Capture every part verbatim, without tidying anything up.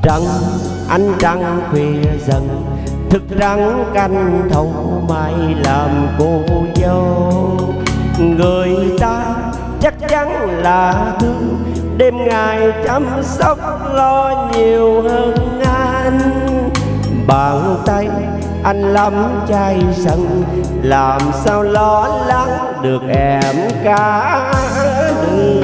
Trăng anh trăng khuya dần, thức trắng canh thâu mai làm cô dâu. Người ta chắc chắn là thương, đêm ngày chăm sóc lo nhiều hơn anh. Bàn tay anh lắm chai sân, làm sao lo lắng được em cả đường.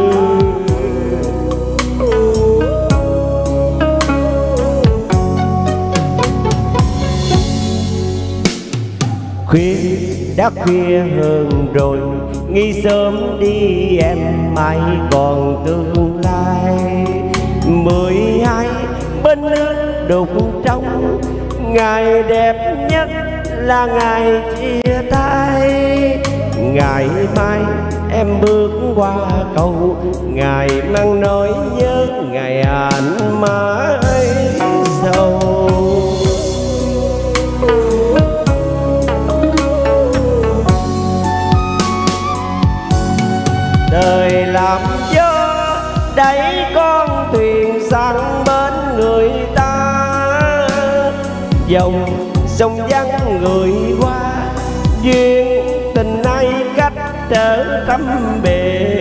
Khuya đã khuya hơn rồi, nghi sớm đi em mai còn tương lai. Mười hai bên nước đục trong, ngày đẹp nhất là ngày chia tay. Ngày mai em bước qua cầu, ngày mang nỗi nhớ ngày anh mãi sâu. Đời làm gió đẩy con thuyền sang bên người ta, dòng sông vắng người qua, duyên tình ai cách trở trăm bề.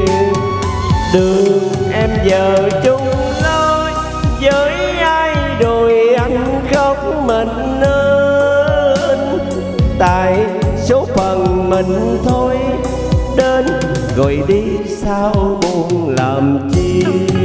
Đường em giờ chung lối với ai rồi anh khóc mình nên, tại số phận mình thôi đến rồi đi sao buồn làm chi.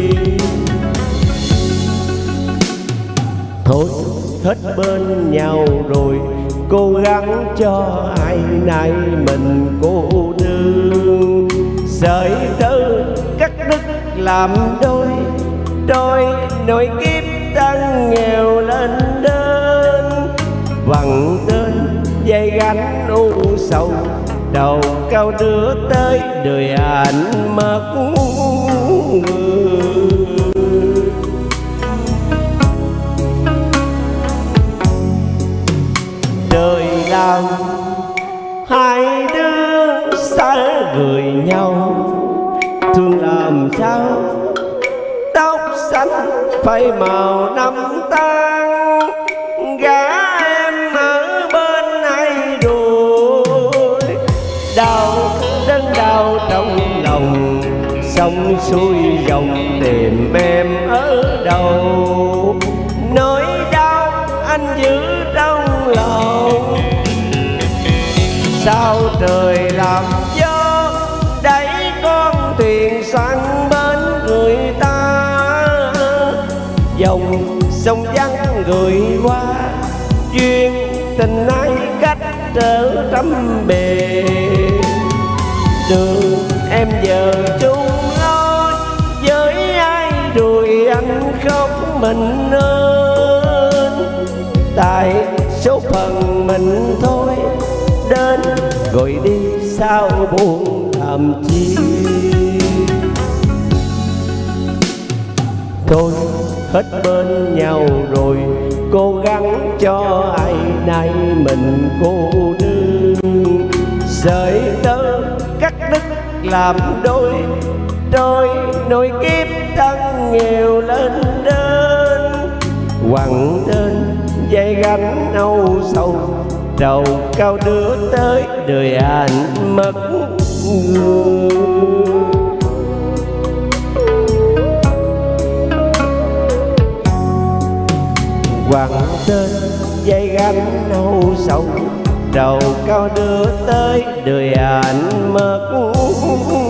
Thôi hết bên nhau rồi, cố gắng cho ai nay mình cô đơn. Sợi tơ cắt đứt làm đôi, đôi nỗi kiếp tăng nghèo lên đến. Vặn tên dây gánh u sầu, đầu cao đưa tới đời anh mất người. Đời làm hai đứa xa người nhau, thương làm sao tóc xanh phai màu năm tháng. Gã em ở bên ai rồi, đau đớn đau trong lòng, sông xuôi dòng tìm em ở đâu. Nỗi đau anh giữ trong lòng, sao trời làm gió đẩy con thuyền sang bên người ta. Dòng sông vắng người qua, duyên tình ai cách trở trăm bề. Đường em giờ chung lối với ai rồi anh khóc mình nên, tại số phận mình thôi đến rồi đi sao buồn làm chi. Thôi hết bên nhau rồi, cố gắng cho ai nay mình cô đơn. Sợi tơ cắt đứt làm đôi, đôi nỗi kiếp tăng nghèo lên đến. Quặng tên dây gánh âu sầu, đầu cao đưa tới đời anh mất người. Quặng tên dây gánh âu sầu, đầu cao đưa tới đời anh mất